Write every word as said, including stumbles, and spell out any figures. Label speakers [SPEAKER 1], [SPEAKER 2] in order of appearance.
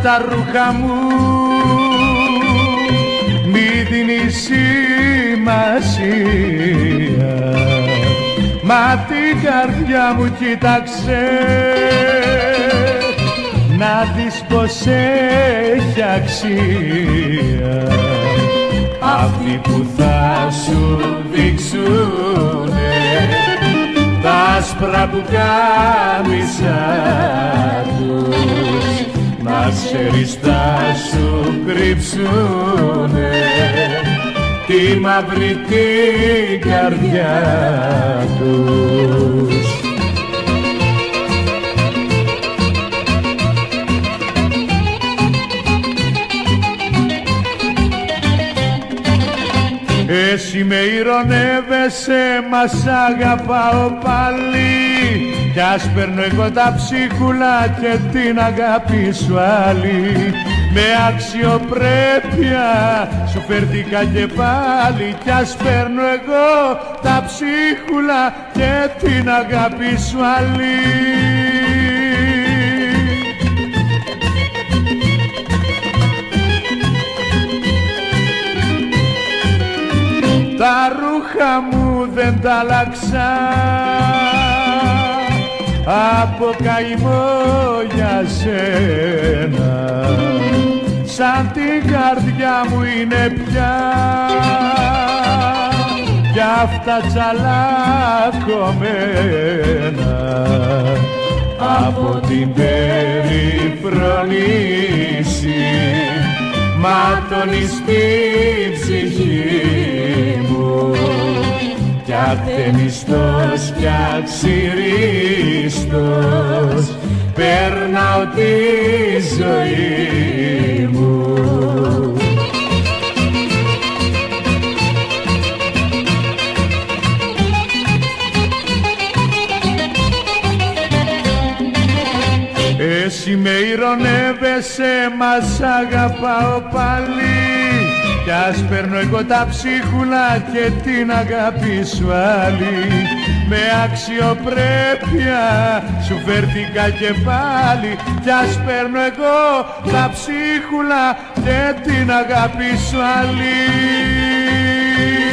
[SPEAKER 1] στα ρούχα μου μη δίνει σημασία, μα την καρδιά μου κοίταξε να δεις πως έχει αξία. Αυτοί που θα σου δείξουνε τα άσπρα που κάμισα τους, να ξέρεις θα σου κρύψουνε τη μαύρη την καρδιά τους. Εσύ με ηρωνεύεσαι, μα σ' αγαπάω πάλι, κι ας παίρνω εγώ τα ψίχουλα και την αγάπη σου άλλη. Με αξιοπρέπεια σου φέρθηκα και πάλι, κι ας παίρνω εγώ τα ψίχουλα και την αγάπη σου άλλη. Τα ρούχα μου δεν τα άλλαξα από καημό για σένα, σαν την καρδιά μου είναι πια κι αυτά τσαλακωμένα από την περιφρονήση μάτωνη στην ψυχή μου κι ακτενιστός κι αξιρίστος περνάω τη ζωή μου. Εσύ με ηρωνεύεσαι, μα σ' αγαπάω πάλι, κι ας παίρνω εγώ τα ψίχουλα και την αγάπη σου άλλη. Με αξιοπρέπεια σου φέρθηκα και πάλι, κι ας παίρνω εγώ τα ψίχουλα και την αγάπη σου άλλη.